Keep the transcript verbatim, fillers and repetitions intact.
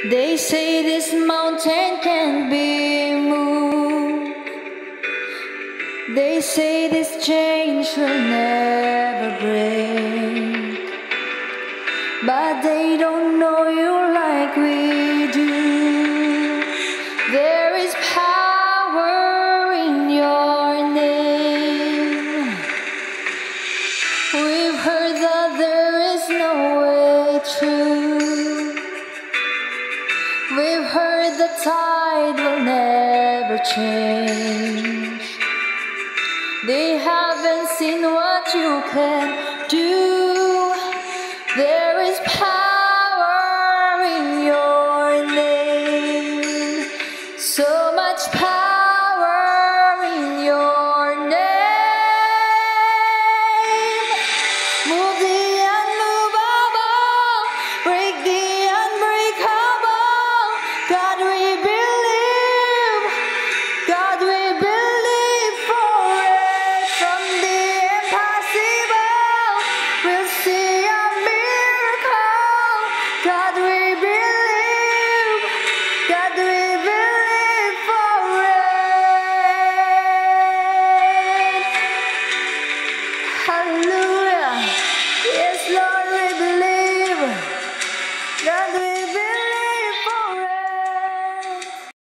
They say this mountain can't be moved. They say this chain will never break. But they don't know you like we do. There is power in your name. We've heard that there is no way through. We've heard the tide will never change. They haven't seen what you can do. There is power in your name. So much power in your name. Move the unmovable, break the unbreakable. God, we believe. God, we believe for it. From the impossible, we'll see a miracle. God, we believe. God, we believe for it. Hallelujah.